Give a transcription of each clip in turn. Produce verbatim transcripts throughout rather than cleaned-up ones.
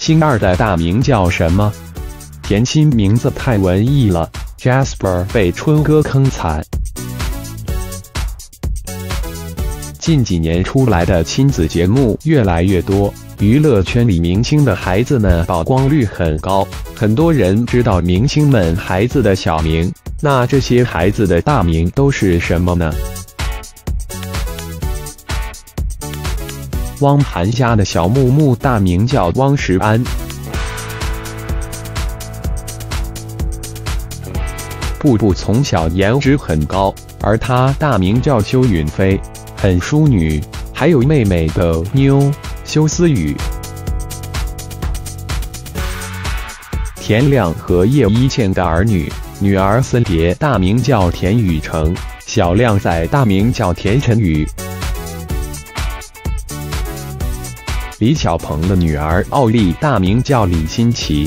星二的大名叫什么？甜心名字太文艺了 ，Jasper 被春哥坑惨。近几年出来的亲子节目越来越多，娱乐圈里明星的孩子们曝光率很高，很多人知道明星们孩子的小名，那这些孩子的大名都是什么呢？汪涵家的小木木大名叫汪石安。布布从小颜值很高，而她大名叫邱允菲，很淑女。还有妹妹的妞修思雨。田亮和叶一茜的儿女，女儿森蝶大名叫田雨成，小靓仔大名叫田晨宇。李小鹏的女儿奥莉大名叫李欣琪。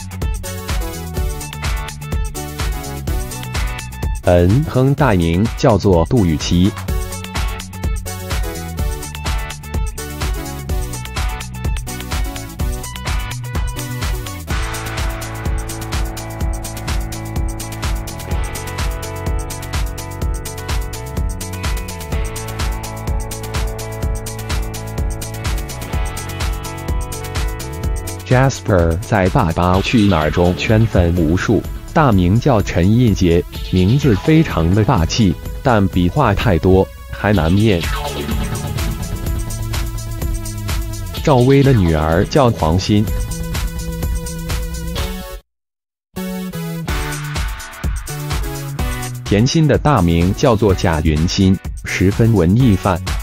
恩亨大名叫做杜雨琪。Jasper 在《爸爸去哪儿》中圈粉无数，大名叫陈印杰，名字非常的霸气，但笔画太多，还难念。赵薇的女儿叫黄欣。甜心的大名叫做贾云欣，十分文艺范。